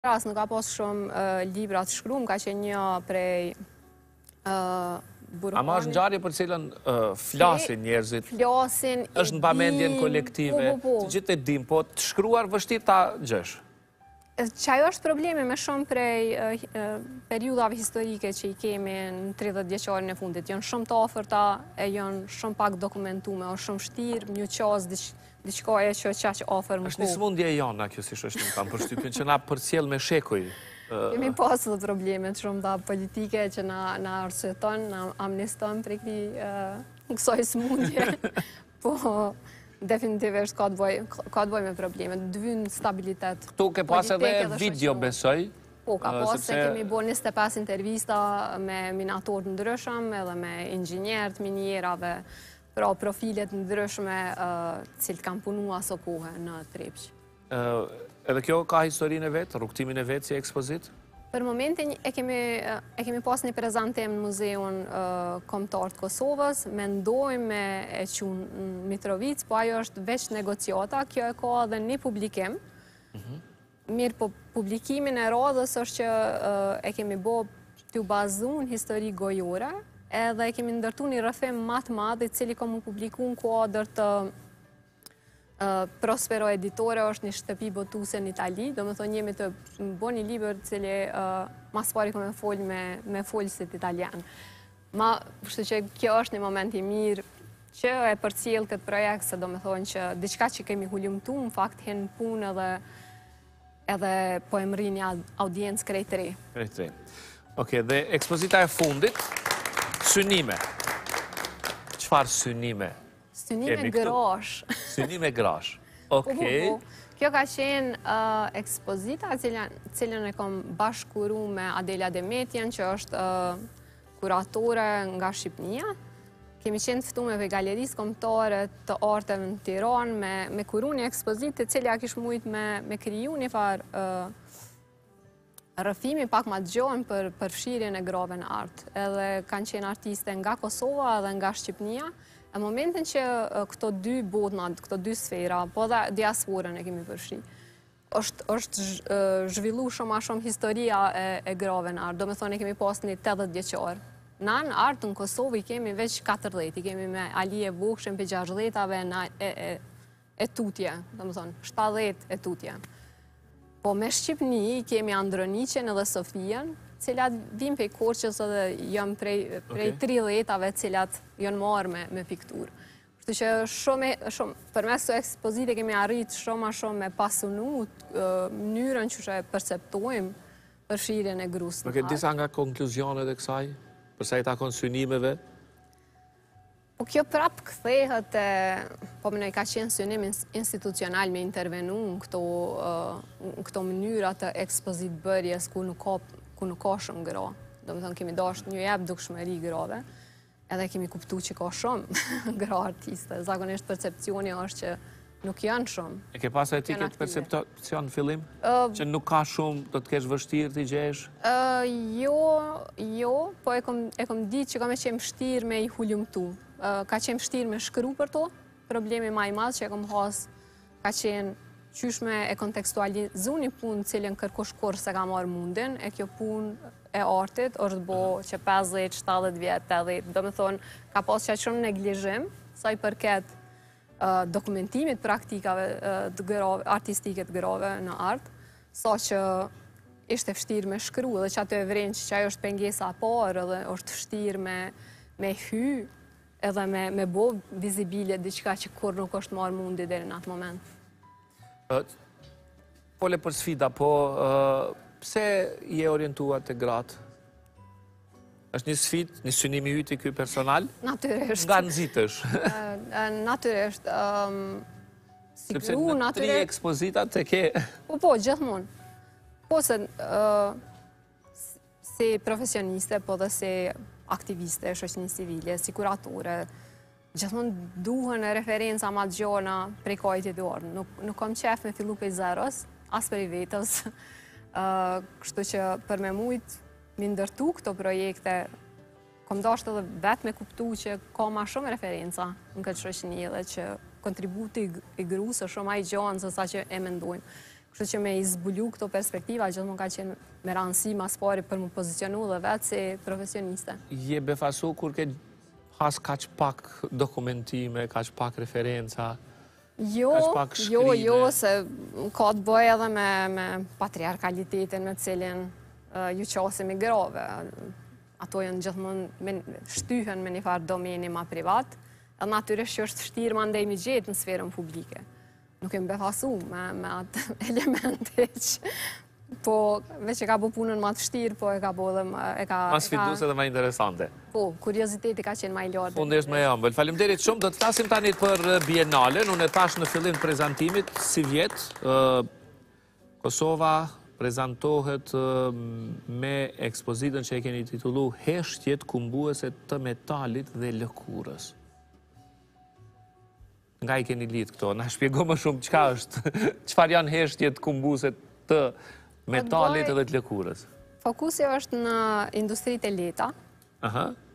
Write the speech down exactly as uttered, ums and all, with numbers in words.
Ras nuk ka pas shumë uh, libra të shkruar, ka qenë një prej uh, Burhanit. Ama është ngjarje për cilën uh, flasin njerëzit. Flasin, është në pamendjen kolektive. Po, po, po. Të gjithë e dim, po të shkruar vështirë ta gjesh. Që ajo është problemi me shumë prej uh, uh, periudave historike që i kemi në tridhjetë vjeçarin e fundit. Janë shumë të afërta, e janë shumë pak dokumentume, është shumë vështirë, një qas diçka e që qaq afër më është një smundje e jona kjo si shoqëri, kam përshtypjen që na përcjell me shekuj. Kemi pas edhe probleme të shumta politike që na na arsyeton, na amneston prej kësaj smundje. Po definitivisht ka të bëjë ka të bëjë me probleme, të vijnë stabilitet. Ktu ke pas edhe video besoj. Po, ka pas se kemi bërë njëzet e pesë intervista me minatorë të ndryshëm edhe me inxhinierë të minierave, pra profilet ndryshme cilë kanë punu aso kohë në Trepç. Edhe kjo ka historinë e vetë, rrugtimin e vetë si ekspozit? Për momentin e kemi, e kemi pas një prezentim në Muzeun Kombëtar të Kosovës, mendojmë me e qunë në Mitrovic, po ajo është veç negociata, kjo e ka edhe një publikim. Mirë, po publikimin e radhës është që e kemi bo të bazu në histori gojore, edhe e kemi ndërtu një rrëfim matë madhë, i cili ka mu publiku në kuadrë të Prospero Editore, është një shtëpi botuse në Itali, do më thonë jemi të bo një liber cili mas pari ka me folë me folësit italian. Ma, pështu që kjo është një moment i mirë që e përcjell këtë projekt, se do më thonë që diçka që kemi hullumtu, në fakt hinë punë edhe edhe po e mëri një audiencë krejt re. Krejt re. Oke, dhe ekspozita e fundit, synime. Qëfar synime? Synime grash. Synime grash. Okej. Kjo ka qenë ekspozita cilën e kom bashkuru me Adela Demetjen, që është kuratore nga Shqipnia. Kemi qenë të ftuar me galerisë kombëtare të arteve në Tiranë me kuru një ekspozitë e cilja kish mujtë me kriju një farë rrëfimi pak ma të gjohën për përfshirjen e grave në artë. Edhe kanë qenë artiste nga Kosova dhe nga Shqipnia. Në momentin që këto dy botnat, këto dy sfera, po dhe diasporën e kemi përfshi, është zhvillu shumë a shumë historia e grave në artë. Do me thonë e kemi pas një tetëdhjetë vjeçar. Na në artë në Kosovë i kemi veç katërdhjetë, i kemi me Alije Vukshën për gjashtëdhjetave e tutje, do me thonë, shtatëdhjetë e tutje. Po me Shqipni i kemi Androniqen edhe Sofijen, cilat vim për i Korqës edhe jam prej tridhjetave cilat janë marrë me pikturë. Kështu që shumë, për mes të ekspozite kemi arrit shumë a shumë me pasunu mënyrën që që perceptojmë përfshirjen e grusë në artë. Disa nga konkluzionet e kësaj, përsa i takon synimeve? Po kjo prapë këthehet e, po mënoj ka qenë synim institucional me intervenu në këto mënyrat të ekspozit bërjes ku nuk ka ku nuk ka shumë gra. Do me thonë, kemi dasht një jep dukshmëri grave, edhe kemi kuptu që ka shumë gra artiste. Zakonisht percepcioni është që nuk janë shumë. E ke pas etiket percepcion në fillim? Që nuk ka shumë, do të kesh vështirë t'i gjesh? Jo, jo, po e kom ditë që ka me qenë vështirë me i hullumtu. Ka qenë vështirë me shkru për to, problemi ma i madhë që e kom has, ka qenë qyshme e kontekstualizu një punë cilën kërkush kur se ka marrë mundin, e kjo punë e artit është bo që pesëdhjetë, shtatëdhjetë vjetë, tetëdhjetë, do me thonë, ka pas që shumë neglizhim, sa i përket dokumentimit praktikave artistike të grave në artë, sa që ishte vështirë me shkru, dhe që ato e vrenë që që ajo është pengesa parë, dhe është vështirë me hy, edhe me bo vizibile diqka që kur nuk është marrë mundi dhe në atë moment. Pole për sfida, po pse je orientuar të gratë? është një sfid, një synimi yti ky personal? Natyrisht. Nga nëzitësh? Natyrisht. Sepse në tri ekspozitat të ke... Po, po, gjithmonë. Po, se si profesioniste, po dhe si aktiviste, shoqëni civile, si kuratore, gjithmonë duhen referenca ma të gjona prej kajt e dorë. Nuk kam qef me fillu për zeros, as për i vetës. Kështu që për me mujt mi ndërtu këto projekte, kom dashtë edhe vetë me kuptu që ka ma shumë referenca në këtë shoqëni dhe që kontributi i grusë shumë a i gjanë se sa që e mendojmë. Kështu që me i zbulu këto perspektiva, gjithmonë ka qenë me rëndësi mas pari për më pozicionu dhe vetë si profesioniste. Je befasu kur ke has kaq pak dokumentime, kaq pak referenca? Jo, jo, jo, se ka të bëj edhe me, me patriarkalitetin me cilin uh, ju qasim i grove. Ato janë gjithmonë shtyhen me një farë domeni ma privat, edhe natyrisht që është vështirë ma ndaj mi gjetë në sferën publike. Nuk e më befasu me, me atë elemente që... Po, veç e ka bo punën ma të vështirë, po e ka bo dhe... E ka, ma sfiduse dhe ma interesante. Po, kurioziteti ka qenë ma i lartë. Fundesht me jambël. Falemderit shumë. Do të flasim tani për Bienalen. Unë e thash në fillim prezentimit, si vjetë, Kosova prezentohet me ekspozitën që e keni titullu Heshtjet kumbuese të metalit dhe lëkurës. Nga i keni lidh këto? Na shpjego më shumë qka është, qfar janë heshtjet kumbuese të metalit dhe të lëkurës? Fokusi është në industrit e leta. Aha.